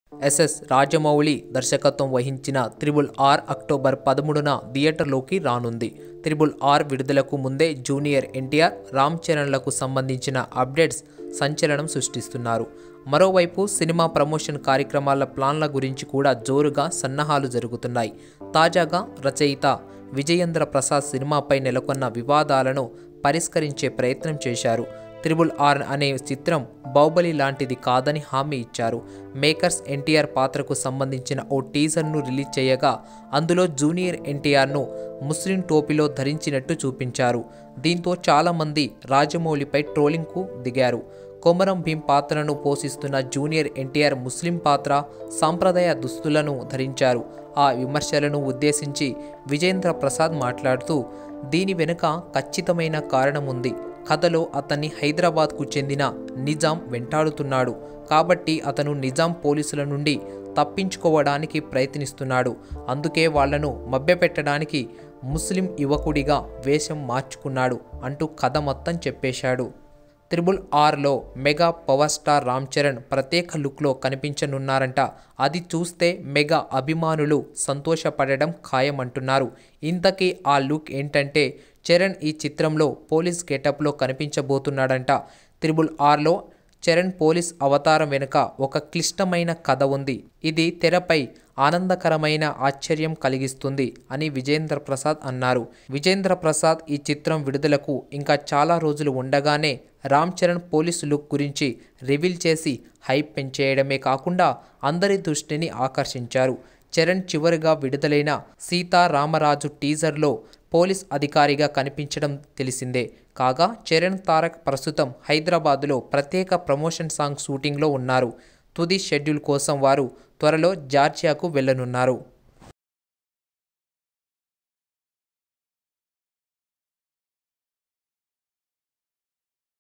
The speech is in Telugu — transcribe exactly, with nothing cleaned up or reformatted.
ఎస్ఎస్ రాజమౌళి దర్శకత్వం వహించిన త్రిబుల్ ఆర్ అక్టోబర్ పదమూడున థియేటర్లోకి రానుంది. త్రిబుల్ ఆర్ విడుదలకు ముందే జూనియర్ ఎన్టీఆర్, రామ్ చరణ్లకు సంబంధించిన అప్డేట్స్ సంచలనం సృష్టిస్తున్నారు. మరోవైపు సినిమా ప్రమోషన్ కార్యక్రమాల ప్లాన్ల గురించి కూడా జోరుగా సన్నాహాలు జరుగుతున్నాయి. తాజాగా రచయిత విజయేంద్ర ప్రసాద్ సినిమాపై నెలకొన్న వివాదాలను పరిష్కరించే ప్రయత్నం చేశారు. త్రిబుల్ ఆర్ అనే చిత్రం బాహుబలి లాంటిది కాదని హామీ ఇచ్చారు. మేకర్స్ ఎన్టీఆర్ పాత్రకు సంబంధించిన ఓ టీజర్ను రిలీజ్ చేయగా అందులో జూనియర్ ఎన్టీఆర్ను ముస్లిం టోపీలో ధరించినట్టు చూపించారు. దీంతో చాలామంది రాజమౌళిపై ట్రోలింగ్కు దిగారు. కొమరం భీం పాత్రను పోషిస్తున్న జూనియర్ ఎన్టీఆర్ ముస్లిం పాత్ర, సాంప్రదాయ దుస్తులను ధరించారు. ఆ విమర్శలను ఉద్దేశించి విజయేంద్ర ప్రసాద్ మాట్లాడుతూ, దీని వెనుక ఖచ్చితమైన కారణం ఉంది. కథలో అతన్ని హైదరాబాద్కు చెందిన నిజాం వెంటాడుతున్నాడు కాబట్టి అతను నిజాం పోలీసుల నుండి తప్పించుకోవడానికి ప్రయత్నిస్తున్నాడు. అందుకే వాళ్లను మభ్యపెట్టడానికి ముస్లిం యువకుడిగా వేషం మార్చుకున్నాడు అంటూ కథ మొత్తం చెప్పేశాడు. త్రిబుల్ ఆర్లో mega power star Ram Charan ప్రత్యేక లుక్లో కనిపించనున్నారంట. అది చూస్తే మెగా అభిమానులు సంతోషపడడం ఖాయమంటున్నారు. ఇంతకీ ఆ లుక్ ఏంటంటే, చరణ్ ఈ చిత్రంలో పోలీస్ గెటప్లో కనిపించబోతున్నాడంట. త్రిబుల్ ఆర్లో చరణ్ పోలీస్ అవతారం వెనుక ఒక క్లిష్టమైన కథ ఉంది. ఇది తెరపై ఆనందకరమైన ఆశ్చర్యం కలిగిస్తుంది అని విజయేంద్ర ప్రసాద్ అన్నారు. విజయేంద్ర ప్రసాద్ ఈ చిత్రం విడుదలకు ఇంకా చాలా రోజులు ఉండగానే రామ్ చరణ్ పోలీసు లుక్ గురించి రివీల్ చేసి హైప్ పెంచేయడమే కాకుండా అందరి దృష్టిని ఆకర్షించారు. చరణ్ చివరిగా విడుదలైన సీతారామరాజు టీజర్లో పోలీస్ అధికారిగా కనిపించడం తెలిసిందే. కాగా చరణ్, తారక్ ప్రస్తుతం హైదరాబాదులో ప్రత్యేక ప్రమోషన్ సాంగ్ షూటింగ్లో ఉన్నారు. తుది షెడ్యూల్ కోసం వారు త్వరలో జార్జియాకు వెళ్లనున్నారు.